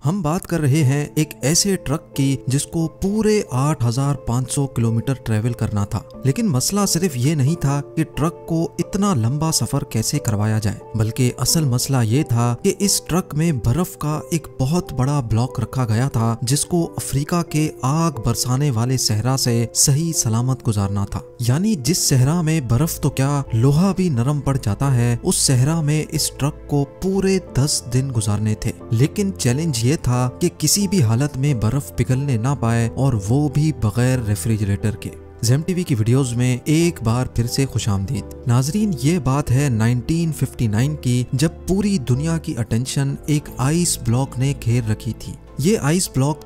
हम बात कर रहे हैं एक ऐसे ट्रक की जिसको पूरे 8,500 किलोमीटर ट्रेवल करना था। लेकिन मसला सिर्फ ये नहीं था कि ट्रक को इतना लंबा सफर कैसे करवाया जाए, बल्कि असल मसला ये था कि इस ट्रक में बर्फ का एक बहुत बड़ा ब्लॉक रखा गया था जिसको अफ्रीका के आग बरसाने वाले सहरा से सही सलामत गुजारना था। यानी जिस सहरा में बर्फ तो क्या लोहा भी नरम पड़ जाता है, उस सहरा में इस ट्रक को पूरे 10 दिन गुजारने थे। लेकिन चैलेंज ये था कि किसी भी हालत में बर्फ पिघलने ना पाए, और वो भी बगैर रेफ्रिजरेटर के। ज़ेम टीवी की वीडियोस में एक बार फिर से खुशामदीद। नाजरीन, ये बात है 1959 की, जब पूरी दुनिया की अटेंशन एक आइस ब्लॉक ने घेर रखी थी। ये आइस ब्लॉक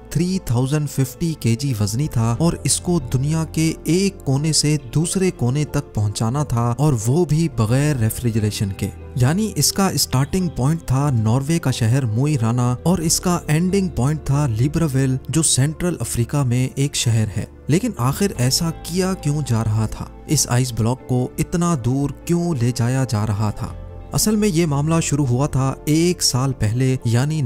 3050 केजी वजनी था और इसको दुनिया के एक कोने से दूसरे कोने तक पहुंचाना था, और वो भी बगैर रेफ्रिजरेशन के। यानी इसका स्टार्टिंग पॉइंट था नॉर्वे का शहर मोई राना, और इसका एंडिंग पॉइंट था लिब्राविल, जो सेंट्रल अफ्रीका में एक शहर है। लेकिन आखिर ऐसा किया क्यों जा रहा था? इस आइस ब्लॉक को इतना दूर क्यों ले जाया जा रहा था? असल में ये मामला शुरू हुआ था 1 साल पहले, यानी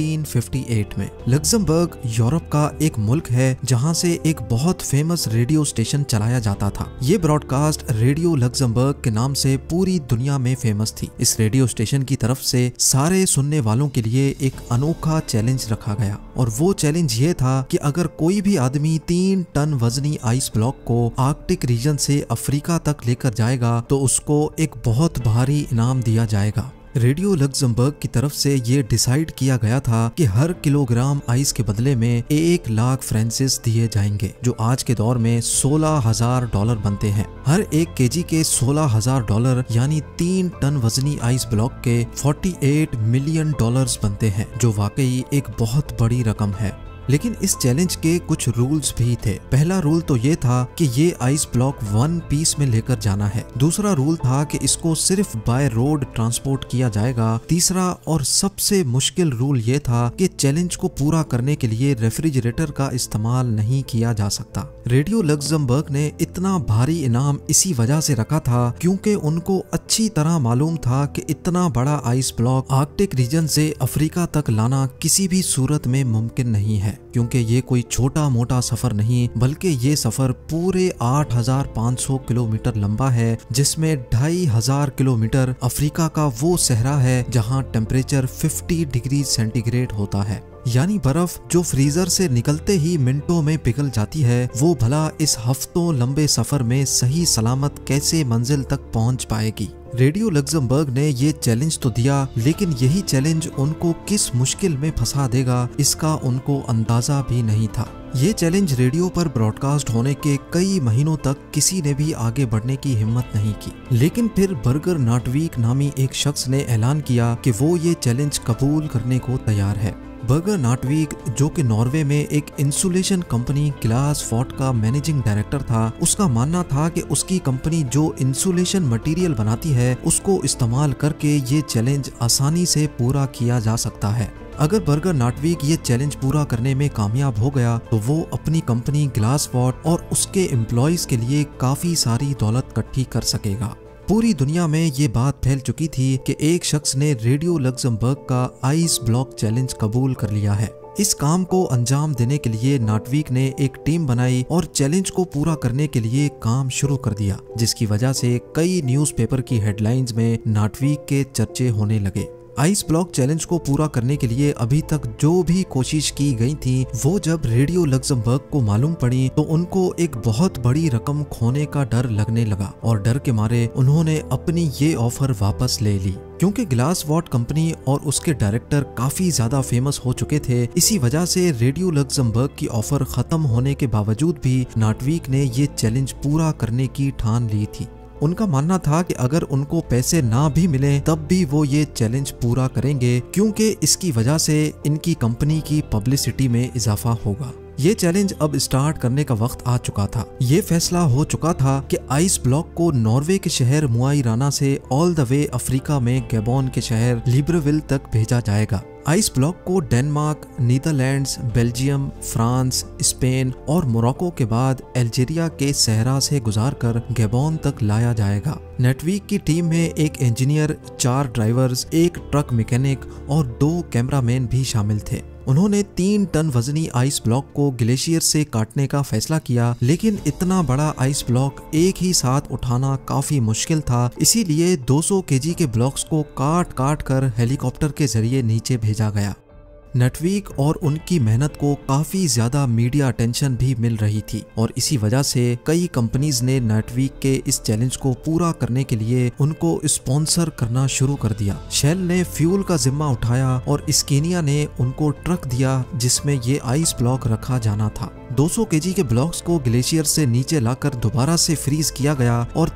1958 में। लग्जमबर्ग यूरोप का एक मुल्क है जहां से एक बहुत फेमस रेडियो स्टेशन चलाया जाता था। ये ब्रॉडकास्ट रेडियो लग्जमबर्ग के नाम से पूरी दुनिया में फेमस थी। इस रेडियो स्टेशन की तरफ से सारे सुनने वालों के लिए एक अनोखा चैलेंज रखा गया, और वो चैलेंज ये था कि अगर कोई भी आदमी 3 टन वजनी आइस ब्लॉक को आर्कटिक रीजन से अफ्रीका तक लेकर जाएगा तो उसको एक बहुत भारी इनाम दिया जाएगा। रेडियो लग्जमबर्ग की तरफ से ये डिसाइड किया गया था कि हर किलोग्राम आइस के बदले में 1 लाख फ्रांसिस दिए जाएंगे, जो आज के दौर में $16,000 बनते हैं। हर 1 केजी के $16,000 यानी 3 टन वजनी आइस ब्लॉक के $48 मिलियन बनते हैं, जो वाकई एक बहुत बड़ी रकम है। लेकिन इस चैलेंज के कुछ रूल्स भी थे। पहला रूल तो ये था कि ये आइस ब्लॉक 1 पीस में लेकर जाना है। दूसरा रूल था कि इसको सिर्फ बाय रोड ट्रांसपोर्ट किया जाएगा। तीसरा और सबसे मुश्किल रूल ये था कि चैलेंज को पूरा करने के लिए रेफ्रिजरेटर का इस्तेमाल नहीं किया जा सकता। रेडियो लग्जमबर्ग ने इतना भारी इनाम इसी वजह से रखा था क्योंकि उनको अच्छी तरह मालूम था कि इतना बड़ा आइस ब्लॉक आर्कटिक रीजन से अफ्रीका तक लाना किसी भी सूरत में मुमकिन नहीं है, क्योंकि ये कोई छोटा मोटा सफर नहीं, बल्कि ये सफर पूरे 8,500 किलोमीटर लंबा है, जिसमें 2,500 किलोमीटर अफ्रीका का वो सहरा है जहां टेम्परेचर 50 डिग्री सेंटीग्रेड होता है। यानी बर्फ जो फ्रीजर से निकलते ही मिनटों में पिघल जाती है, वो भला इस हफ्तों लंबे सफर में सही सलामत कैसे मंजिल तक पहुंच पाएगी? रेडियो लग्जमबर्ग ने ये चैलेंज तो दिया, लेकिन यही चैलेंज उनको किस मुश्किल में फंसा देगा इसका उनको अंदाजा भी नहीं था। ये चैलेंज रेडियो पर ब्रॉडकास्ट होने के कई महीनों तक किसी ने भी आगे बढ़ने की हिम्मत नहीं की। लेकिन फिर बर्गर नाटवीक नामी एक शख्स ने ऐलान किया कि वो ये चैलेंज कबूल करने को तैयार है। बर्गर नाटवीक, जो कि नॉर्वे में एक इंसुलेशन कंपनी ग्लास फोर्ट का मैनेजिंग डायरेक्टर था, उसका मानना था कि उसकी कंपनी जो इंसुलेशन मटेरियल बनाती है उसको इस्तेमाल करके ये चैलेंज आसानी से पूरा किया जा सकता है। अगर बर्गर नाटवीक ये चैलेंज पूरा करने में कामयाब हो गया तो वो अपनी कंपनी ग्लास फोर्ट और उसके एम्प्लॉयज के लिए काफी सारी दौलत इकट्ठी कर सकेगा। पूरी दुनिया में ये बात फैल चुकी थी कि एक शख्स ने रेडियो लग्जमबर्ग का आइस ब्लॉक चैलेंज कबूल कर लिया है। इस काम को अंजाम देने के लिए नाटवीक ने एक टीम बनाई और चैलेंज को पूरा करने के लिए काम शुरू कर दिया, जिसकी वजह से कई न्यूज़पेपर की हेडलाइंस में नाटवीक के चर्चे होने लगे। आइस ब्लॉक चैलेंज को पूरा करने के लिए अभी तक जो भी कोशिश की गई थी, वो जब रेडियो लग्जमबर्ग को मालूम पड़ी तो उनको एक बहुत बड़ी रकम खोने का डर लगने लगा, और डर के मारे उन्होंने अपनी ये ऑफर वापस ले ली। क्योंकि ग्लास वॉट कंपनी और उसके डायरेक्टर काफी ज्यादा फेमस हो चुके थे, इसी वजह से रेडियो लग्जमबर्ग की ऑफर खत्म होने के बावजूद भी नाटवीक ने ये चैलेंज पूरा करने की ठान ली थी। उनका मानना था कि अगर उनको पैसे ना भी मिले तब भी वो ये चैलेंज पूरा करेंगे, क्योंकि इसकी वजह से इनकी कंपनी की पब्लिसिटी में इजाफा होगा। ये चैलेंज अब स्टार्ट करने का वक्त आ चुका था। ये फैसला हो चुका था कि आइस ब्लॉक को नॉर्वे के शहर मोई राना से ऑल द वे अफ्रीका में गैबोन के शहर लिब्राविल तक भेजा जाएगा। आइस ब्लॉक को Denmark, Netherlands, Belgium, France, Spain और मोरक्को के बाद अल्जीरिया के सहरा से गुजारकर गैबोन तक लाया जाएगा। नेटवीक की टीम में एक इंजीनियर, 4 ड्राइवर्स, एक ट्रक मैकेनिक और 2 कैमरामैन भी शामिल थे। उन्होंने 3 टन वजनी आइस ब्लॉक को ग्लेशियर से काटने का फैसला किया, लेकिन इतना बड़ा आइस ब्लॉक एक ही साथ उठाना काफी मुश्किल था। इसीलिए 200 केजी के ब्लॉक्स को काट काट कर हेलीकॉप्टर के जरिए नीचे भेजा गया। नेटवीक और उनकी मेहनत को काफी ज्यादा मीडिया अटेंशन भी मिल रही थी और इसी वजह से कई कंपनीज ने नेटवीक के इस चैलेंज को पूरा करने के लिए उनको स्पॉन्सर करना शुरू कर दिया। शेल ने फ्यूल का जिम्मा उठाया और स्केनिया ने उनको ट्रक दिया जिसमें ये आइस ब्लॉक रखा जाना था। 200 केजी के ब्लॉक्स को ग्लेशियर से नीचे लाकर दोबारा से फ्रीज किया गया और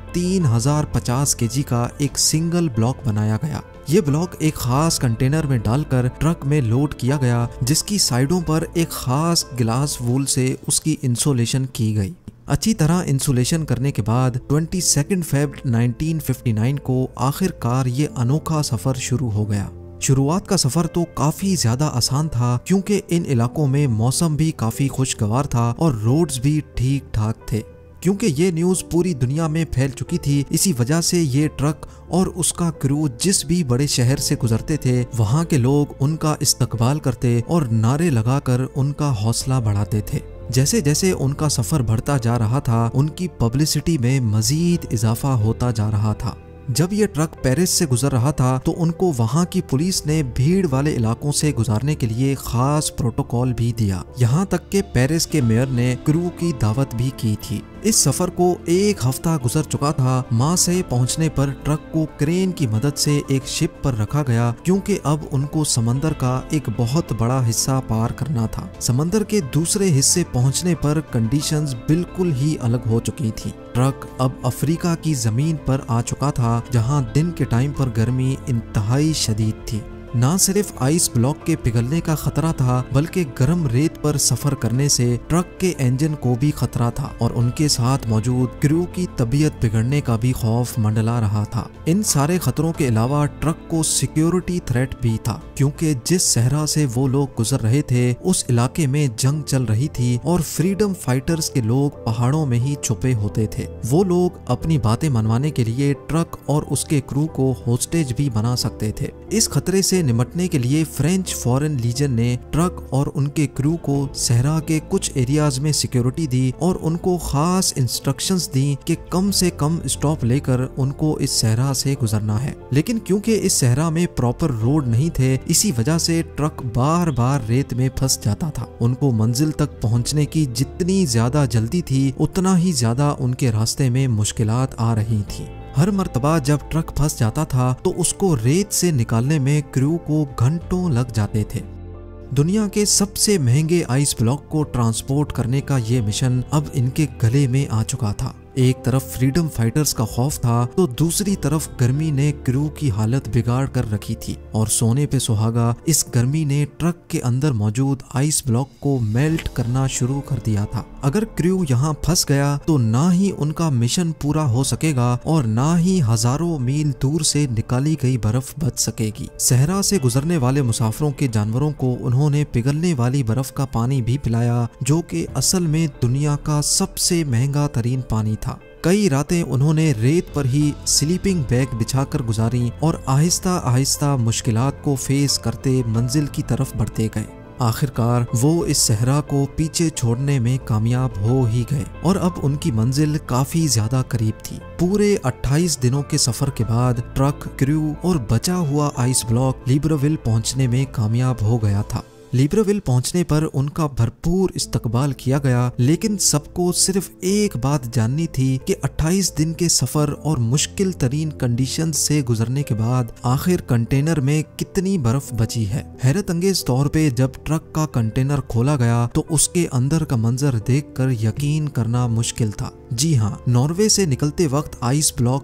3050 केजी का एक सिंगल ब्लॉक बनाया गया। ये ब्लॉक एक खास कंटेनर में डालकर ट्रक में लोड किया गया, जिसकी साइडों पर एक खास ग्लास वूल से उसकी इंसुलेशन की गई। अच्छी तरह इंसुलेशन करने के बाद 22 फरवरी 1959 को आखिरकार ये अनोखा सफर शुरू हो गया। शुरुआत का सफर तो काफी ज्यादा आसान था क्योंकि इन इलाकों में मौसम भी काफी खुशगवार था और रोड्स भी ठीक ठाक थे। क्योंकि ये न्यूज़ पूरी दुनिया में फैल चुकी थी, इसी वजह से ये ट्रक और उसका क्रू जिस भी बड़े शहर से गुजरते थे, वहाँ के लोग उनका इस्तकबाल करते और नारे लगाकर उनका हौसला बढ़ाते थे। जैसे जैसे उनका सफर बढ़ता जा रहा था, उनकी पब्लिसिटी में मजीद इजाफा होता जा रहा था। जब ये ट्रक पेरिस से गुजर रहा था तो उनको वहाँ की पुलिस ने भीड़ वाले इलाकों से गुजारने के लिए खास प्रोटोकॉल भी दिया। यहाँ तक कि पेरिस के मेयर ने क्रू की दावत भी की थी। इस सफर को 1 हफ्ता गुजर चुका था। मार्सेई पहुंचने पर ट्रक को क्रेन की मदद से एक शिप पर रखा गया क्योंकि अब उनको समंदर का एक बहुत बड़ा हिस्सा पार करना था। समंदर के दूसरे हिस्से पहुंचने पर कंडीशंस बिल्कुल ही अलग हो चुकी थी। ट्रक अब अफ्रीका की जमीन पर आ चुका था, जहां दिन के टाइम पर गर्मी इंतहाई शदीद थी। ना सिर्फ आइस ब्लॉक के पिघलने का खतरा था, बल्कि गर्म रेत पर सफर करने से ट्रक के इंजन को भी खतरा था और उनके साथ मौजूद क्रू की तबीयत बिगड़ने का भी खौफ मंडला रहा था। इन सारे खतरों के अलावा ट्रक को सिक्योरिटी थ्रेट भी था क्योंकि जिस सहरा से वो लोग गुजर रहे थे उस इलाके में जंग चल रही थी और फ्रीडम फाइटर्स के लोग पहाड़ों में ही छुपे होते थे। वो लोग अपनी बातें मनवाने के लिए ट्रक और उसके क्रू को होस्टेज भी बना सकते थे। इस खतरे से निपटने के लिए फ्रेंच फॉरेन लीजन ने ट्रक और उनके क्रू को सहरा के कुछ एरियाज में सिक्योरिटी दी और उनको खास इंस्ट्रक्शंस दी कि कम से कम स्टॉप लेकर उनको इस सहरा से गुजरना है। लेकिन क्योंकि इस सहरा में प्रॉपर रोड नहीं थे, इसी वजह से ट्रक बार बार रेत में फंस जाता था। उनको मंजिल तक पहुंचने की जितनी ज्यादा जल्दी थी, उतना ही ज्यादा उनके रास्ते में मुश्किलात आ रही थी। हर मर्तबा जब ट्रक फंस जाता था तो उसको रेत से निकालने में क्रू को घंटों लग जाते थे। दुनिया के सबसे महंगे आइस ब्लॉक को ट्रांसपोर्ट करने का ये मिशन अब इनके गले में आ चुका था। एक तरफ फ्रीडम फाइटर्स का खौफ था तो दूसरी तरफ गर्मी ने क्रू की हालत बिगाड़ कर रखी थी और सोने पे सुहागा इस गर्मी ने ट्रक के अंदर मौजूद आइस ब्लॉक को मेल्ट करना शुरू कर दिया था। अगर क्रू यहाँ फंस गया तो ना ही उनका मिशन पूरा हो सकेगा और ना ही हजारों मील दूर से निकाली गई बर्फ बच सकेगी। सहरा से गुजरने वाले मुसाफिरों के जानवरों को उन्होंने पिघलने वाली बर्फ का पानी भी पिलाया, जो कि असल में दुनिया का सबसे महंगा तरीन पानी था। कई रातें उन्होंने रेत पर ही स्लीपिंग बैग बिछाकर गुजारी और आहिस्ता आहिस्ता मुश्किलात को फेस करते मंजिल की तरफ बढ़ते गए। आखिरकार वो इस सहरा को पीछे छोड़ने में कामयाब हो ही गए और अब उनकी मंजिल काफी ज्यादा करीब थी। पूरे 28 दिनों के सफर के बाद ट्रक, क्रू और बचा हुआ आइस ब्लॉक लिब्रेविल पहुंचने में कामयाब हो गया था। लिब्रेविल पहुंचने पर उनका भरपूर इस्तकबाल किया गया, लेकिन सबको सिर्फ एक बात जाननी थी कि 28 दिन के सफर और मुश्किल तरीन कंडीशन से गुजरने के बाद आखिर कंटेनर में कितनी बर्फ बची है। हैरत अंगेज तौर पे जब ट्रक का कंटेनर खोला गया तो उसके अंदर का मंजर देखकर यकीन करना मुश्किल था। जी हाँ, नॉर्वे से निकलते वक्त आइस ब्लॉक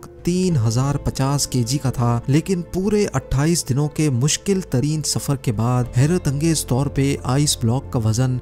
3050 केजी का था, लेकिन पूरे 28 दिनों के मुश्किल तरीन सफर के बाद हैरत अंगेज तौर पे आइस ब्लॉक का वजन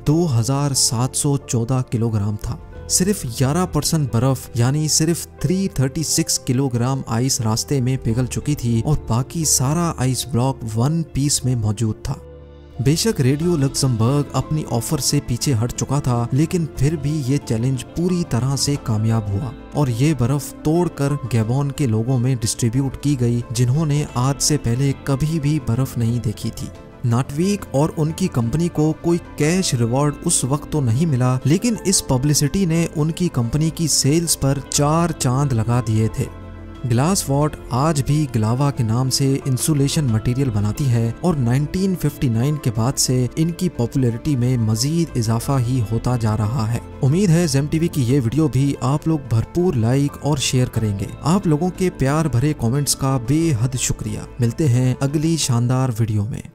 2714 किलोग्राम था। सिर्फ 11% बर्फ यानी सिर्फ 336 किलोग्राम आइस रास्ते में पिघल चुकी थी और बाकी सारा आइस ब्लॉक वन पीस में मौजूद था। बेशक रेडियो लक्समबर्ग अपनी ऑफर से पीछे हट चुका था, लेकिन फिर भी ये चैलेंज पूरी तरह से कामयाब हुआ और ये बर्फ तोड़कर गैबोन के लोगों में डिस्ट्रीब्यूट की गई, जिन्होंने आज से पहले कभी भी बर्फ नहीं देखी थी। नाटवीक और उनकी कंपनी को कोई कैश रिवॉर्ड उस वक्त तो नहीं मिला, लेकिन इस पब्लिसिटी ने उनकी कंपनी की सेल्स पर 4 चांद लगा दिए थे। ग्लासवॉट आज भी ग्लावा के नाम से इंसुलेशन मटेरियल बनाती है और 1959 के बाद से इनकी पॉपुलैरिटी में मजीद इजाफा ही होता जा रहा है। उम्मीद है जेम टीवी की ये वीडियो भी आप लोग भरपूर लाइक और शेयर करेंगे। आप लोगों के प्यार भरे कमेंट्स का बेहद शुक्रिया। मिलते हैं अगली शानदार वीडियो में।